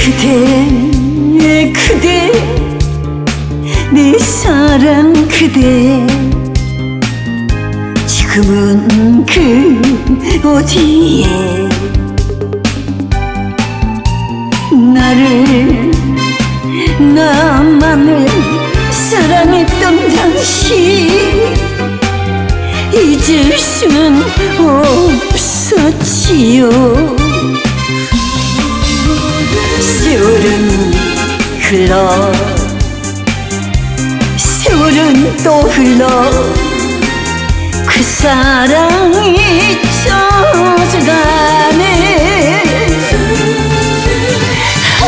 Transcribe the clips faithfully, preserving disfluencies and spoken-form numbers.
그대 그대 내 사랑 그대 지금은 그 어디에 나를 나만을 사랑했던 당신 잊을 수는 없었지요. 세월은 흘러 세월은 또 흘러 그 사랑이 잊혀져가네. 아,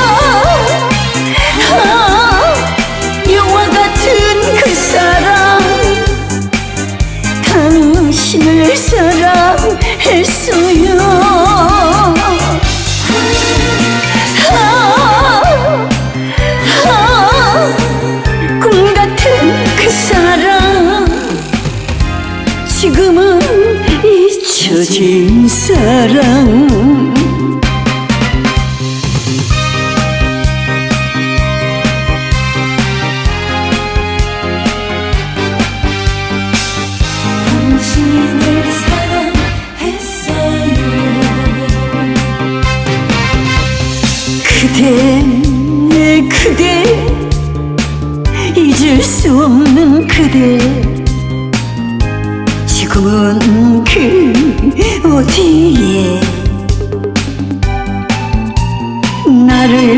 아, 영화 같은 그 사랑 당신을 사랑했어요. 지금은 잊혀진 사랑 당신을 사랑했어요. 그대 그대 잊을 수 없는 그대 지금은 그 어디에 나를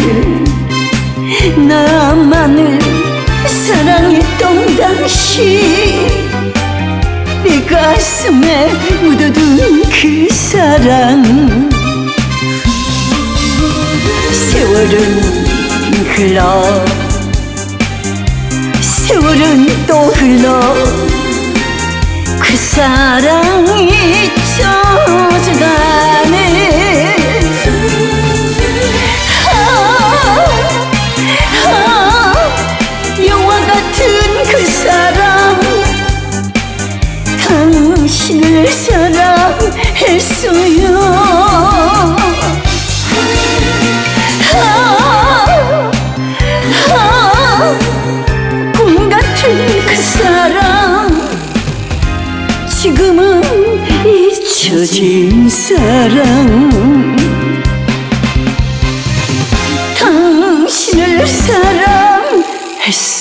나만을 사랑했던 당신 내 가슴에 묻어둔 그 사랑 세월은 흘러 세월은 또 흘러 그 사랑이 잊혀져가네. 아, 아, 영화 같은 그 사랑 당신을 사랑했어요. 아, 아, 꿈 같은 그 사랑 지금은 잊혀진 사랑 당신을 사랑했어.